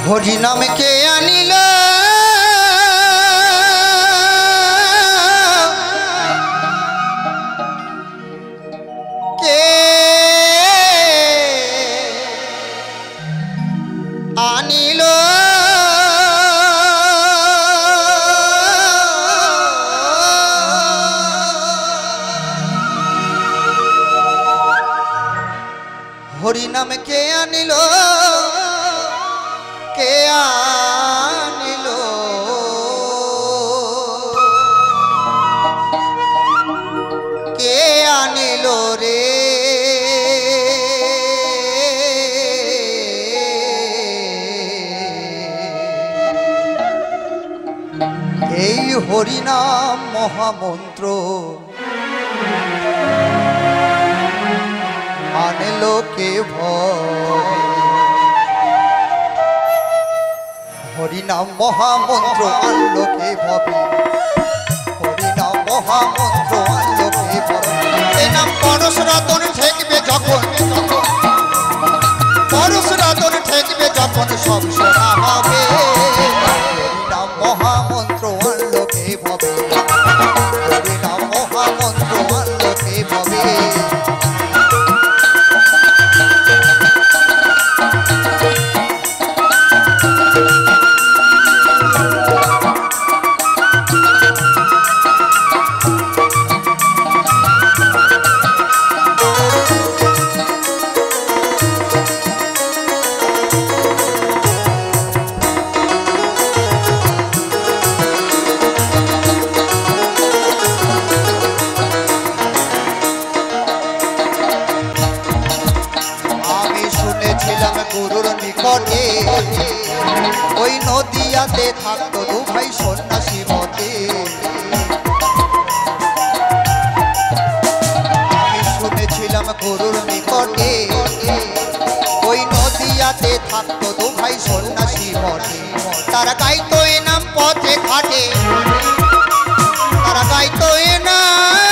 हरि नाम के अनिल के अनिल हरि नाम के अनिल के आनिलो के आनिलो रे এই হরি নাম মহামন্ত্র আনলো কে ভয় हरि नाम महामंत्र आनलो के भवे हरि नाम महामंत्र आनलो के भवे ए नाम परशुरातन ठेकबे जखन परशुरातन ठेकबे जखन सब शोना होबे हरि नाम महामंत्र आनलो के भवे हरि नाम महामंत्र आनलो के भवे गुरुर निकटे ओई नदियाते थाकतो दु भाई सन्यासी मते आमी शुनेछिलाम गुरुर निकटे ओई नदियाते थाकतो दु भाई सन्यासी मते तारा गाइतो ए नाम पथे घाटे तारा गाइतो ए नाम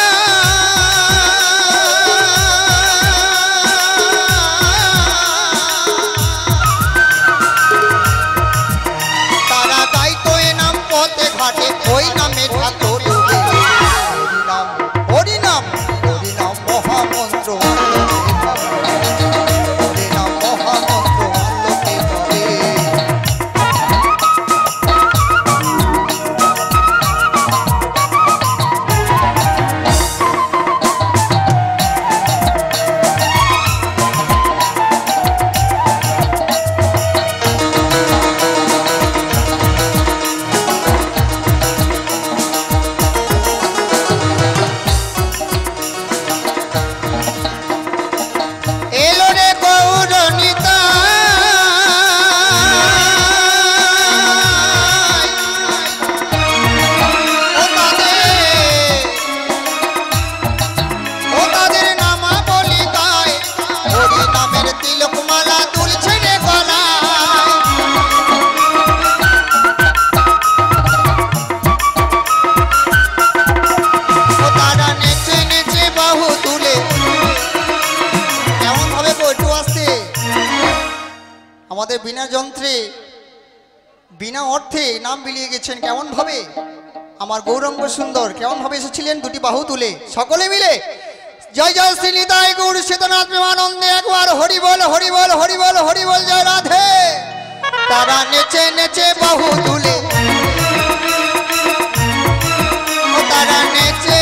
कोई नामे ठातो डूबे हरि नाम महामंत्र हरि नाम महामंत्र आनलो के बिना যন্ত্রে बिना अर्थे नाम बिलिয়ে গেছেন কেমন ভাবে আমার গৌরাঙ্গ সুন্দর কেমন ভাবে এসেছিলেন দুটি বাহু তুলে সকলে মিলে জয় জয় শ্রী নিতাই গৌর শীতনাথ প্রেমানন্দে একবার হরি বল হরি বল হরি বল হরি বল জয় রাধে তারা নেচে নেচে বাহু তুলে ও তারা নেচে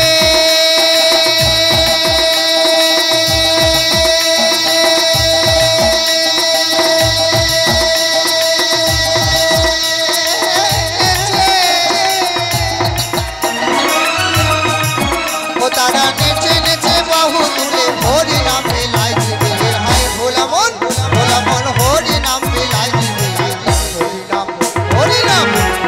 तारा नेचे नेचे बाहु तुले हरि नाम मिलाई दिबे हाय भोला मन हरि नाम मिलाई दिबे हरि नाम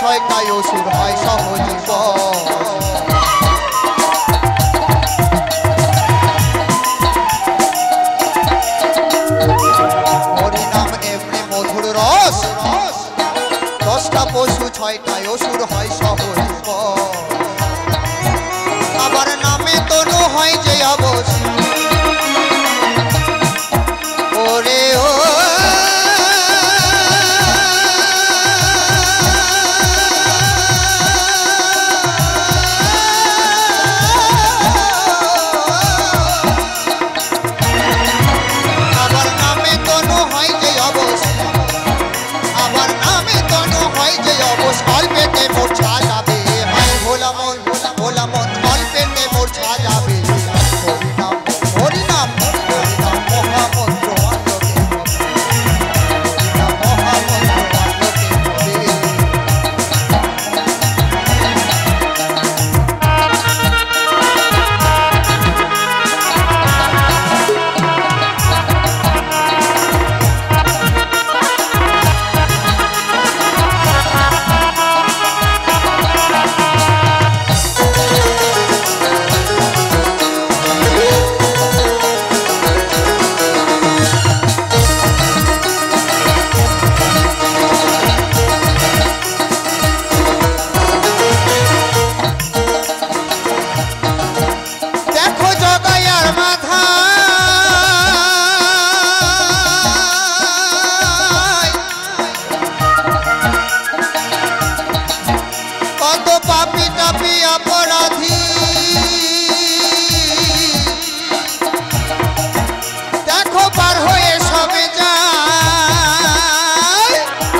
ছয়টায় অসুর হয় সহজীবন। হরিনাম এমনি মধুর রস, 10টা পশু 6টায় অসুর হয় সহজীবন। আবার নামে তনু হয় যে অবশ, ওরে ও আবার নামে তনু হয় যে অবশ, আবার নামে তনু হয় যে অবশ। অল্পেতে মূর্ছা যাবে, হায় ভোলা মন, ভোলা মন, অল্পেতে মূর্ছা যাবে। হরিনাম হরিনাম হরিনাম মহামন্ত্র আলোকে হবে, হরিনাম মহামন্ত্র আলোকে হবে। দেখো জগাইয়ার মাথায় কত পাপি টাপি অপরাধী, দেখো পার হয়ে সবে যায়।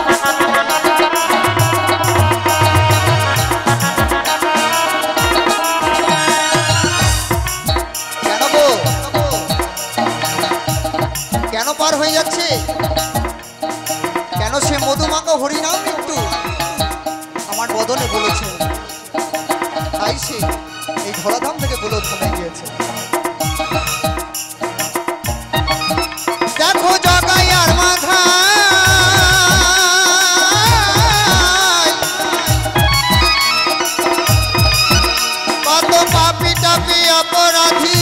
কেন গো, কেন পার হয়ে যাচ্ছে? কেন সে মধুমাখা হরিনাম একটু আমার বদনে বলেছে, তাই সে এই ধরাধাম থেকে গোলধামে গিয়েছে। দেখো জগাইয়ার মাথায় কত পাপি টাপি অপরাধী,